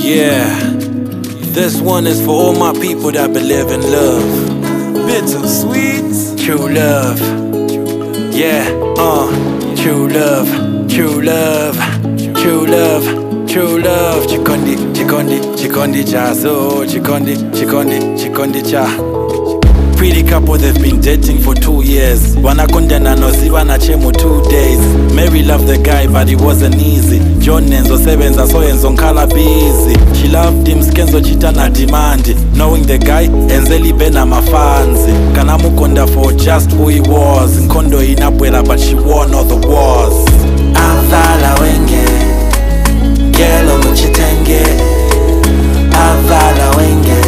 Yeah, this one is for all my people that believe in love. Bittersweet. True love. Yeah, true love, true love, true love, true love. Chikondi, chikondi, chikondi cha so, chikondi, chikondi, chikondi cha. Pretty couple, they've been dating for 2 years. Wanakondana noziba na chemu 2 days. Mary loved the guy but it wasn't easy. John Nenzo sebenza so enzo nkala busy. She loved him skenzo chita na demand. Knowing the guy enzeli bena mafanzi. Kana mukonda for just who he was. Nkondo inabwela but she won all the wars. Avala wenge Gelo muchitenge Avala wenge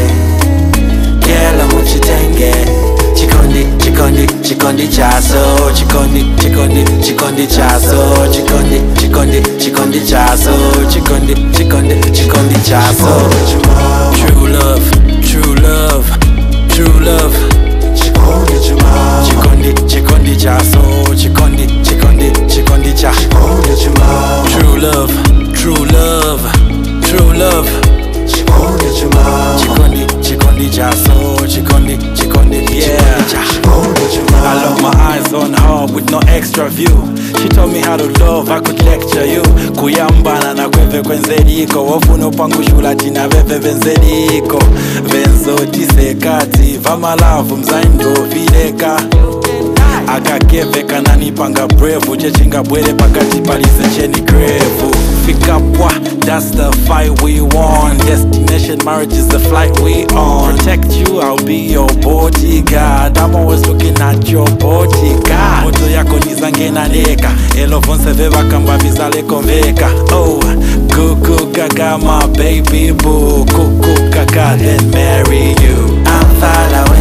Gelo muchitenge Chikondi, chikondi, chikondi chaso Chikondi, chikondi, chikondi chaso Chikondi, chikondi, chikondi chaso Chikondi, chikondi, chikondi chaso True love, true love, true love. Chikondi, chikondi chaso Chikondi, chikondi, chikondi cha. True love, true love, true love. Chikondi, chikondi chaso Chikondi, chikondi, yeah. I locked my eyes on her with no extra view. She taught me how to love, I could lecture you. Kuyambana na kweve kwenzeliko wofuna upangushula tina veve venzeliko. Venzo tisekati vamalavu mzaindo vileka. Akakeveka nanipanga brave chechinga bwere pakati palisencheni grevu. Fika pwa, that's the fight we want. Destination marriage is the flight we on. Protect you, I'll be your bodyguard. I'm always looking at your bodyguard. Moto yako nizangena neka elo vonse veva kamba vizale konveka. Oh, kuku kaka my baby boo. Kuku kaka then marry you. Avala